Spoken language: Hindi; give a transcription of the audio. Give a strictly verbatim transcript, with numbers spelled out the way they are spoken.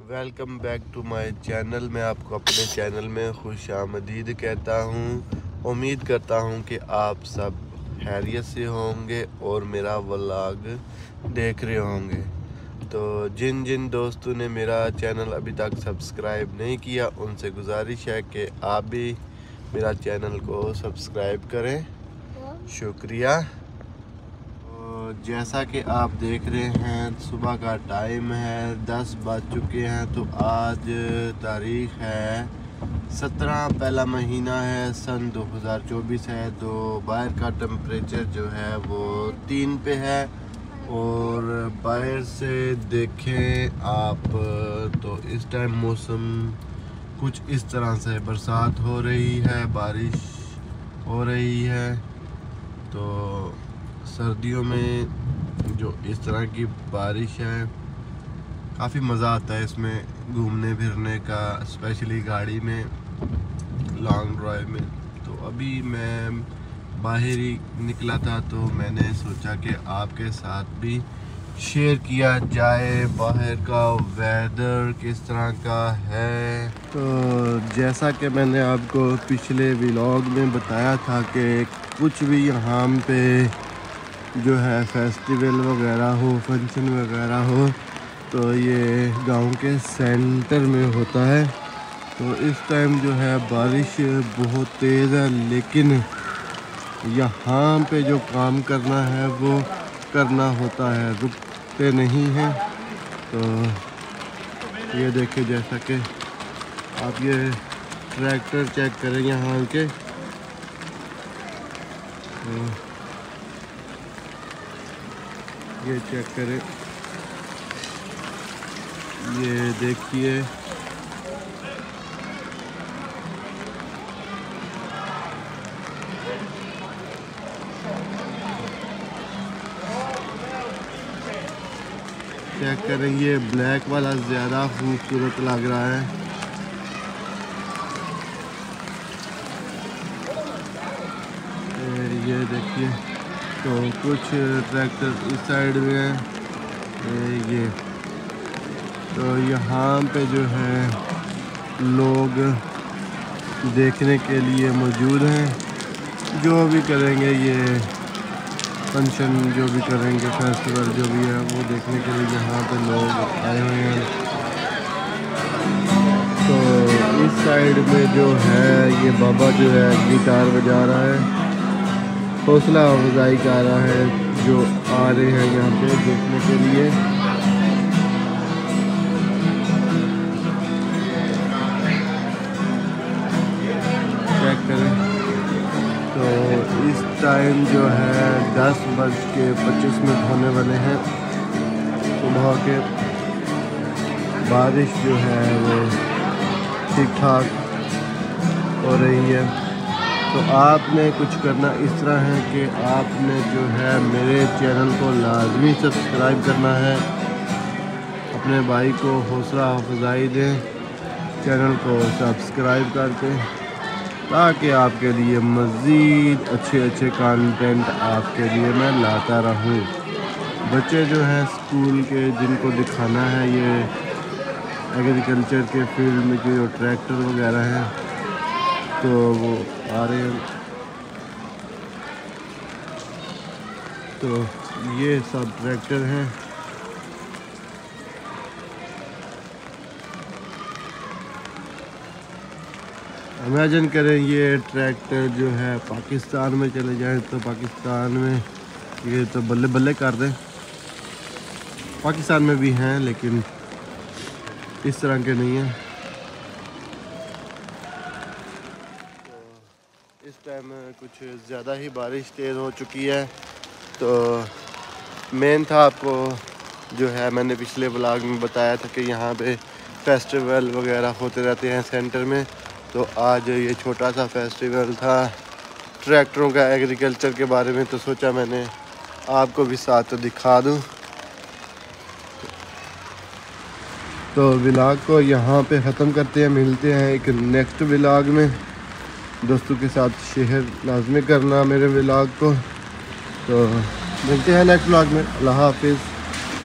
Welcome back to my channel. मैं आपको अपने चैनल में खुश आमदीद कहता हूँ। उम्मीद करता हूँ कि आप सब खैरियत से होंगे और मेरा व्लॉग देख रहे होंगे। तो जिन जिन दोस्तों ने मेरा चैनल अभी तक सब्सक्राइब नहीं किया उनसे गुजारिश है कि आप भी मेरा चैनल को सब्सक्राइब करें। शुक्रिया। जैसा कि आप देख रहे हैं सुबह का टाइम है, दस बज चुके हैं। तो आज तारीख़ है सत्रह, पहला महीना है, सन दो हज़ार चौबीस है। तो बाहर का टेम्परेचर जो है वो तीन पे है और बाहर से देखें आप तो इस टाइम मौसम कुछ इस तरह से बरसात हो रही है, बारिश हो रही है। तो सर्दियों में जो इस तरह की बारिश है काफ़ी मज़ा आता है इसमें घूमने फिरने का, स्पेशली गाड़ी में लॉन्ग ड्राइव में। तो अभी मैं बाहर ही निकला था तो मैंने सोचा कि आपके साथ भी शेयर किया जाए बाहर का वेदर किस तरह का है। तो जैसा कि मैंने आपको पिछले व्लॉग में बताया था कि कुछ भी यहाँ पे जो है फेस्टिवल वगैरह हो, फंक्शन वगैरह हो तो ये गांव के सेंटर में होता है। तो इस टाइम जो है बारिश बहुत तेज़ है, लेकिन यहाँ पे जो काम करना है वो करना होता है, रुकते नहीं हैं। तो ये देखिए, जैसा कि आप ये ट्रैक्टर चेक करें यहाँ के, तो ये चेक करें, ये देखिए चेक करें, ये ब्लैक वाला ज़्यादा खूबसूरत लग रहा है। ये देखिए, तो कुछ ट्रैक्टर इस साइड में है, ये तो यहाँ पे जो है लोग देखने के लिए मौजूद हैं। जो भी करेंगे ये फंक्शन, जो भी करेंगे फेस्टिवल जो भी है वो देखने के लिए यहाँ पे लोग आए हुए हैं। तो इस साइड में जो है ये बाबा जो है गिटार बजा रहा है, हौसला अफजाई कर रहा है जो आ रहे हैं यहाँ पे देखने के लिए। चेक करें, तो इस टाइम जो है दस बज के पच्चीस मिनट होने वाले हैं सुबह के। बारिश जो है वो ठीक ठाक हो रही है। तो आपने कुछ करना इस तरह है कि आपने जो है मेरे चैनल को लाजमी सब्सक्राइब करना है, अपने भाई को हौसला अफजाई दें, चैनल को सब्सक्राइब करके, ताकि आपके लिए मज़ीद अच्छे अच्छे कंटेंट आपके लिए मैं लाता रहूं। बच्चे जो हैं स्कूल के, जिनको दिखाना है ये एग्रीकल्चर के फील्ड में जो ट्रैक्टर वगैरह हैं, तो वो आ रहे हैं। तो ये सब ट्रैक्टर हैं। इमेजिन करें ये ट्रैक्टर जो है पाकिस्तान में चले जाएं तो पाकिस्तान में ये तो बल्ले बल्ले कर दें। पाकिस्तान में भी हैं लेकिन इस तरह के नहीं हैं। इस टाइम कुछ ज़्यादा ही बारिश तेज़ हो चुकी है। तो मेन था, आपको जो है मैंने पिछले व्लॉग में बताया था कि यहाँ पे फेस्टिवल वगैरह होते रहते हैं सेंटर में। तो आज ये छोटा सा फेस्टिवल था ट्रैक्टरों का, एग्रीकल्चर के बारे में। तो सोचा मैंने आपको भी साथ दिखा दूँ। तो व्लॉग को यहाँ पे ख़त्म करते हैं, मिलते हैं एक नेक्स्ट व्लॉग में। दोस्तों के साथ शेयर लाजमी करना मेरे व्लॉग को। तो मिलते हैं नेक्स्ट व्लॉग में। अल्लाह हाफिज़।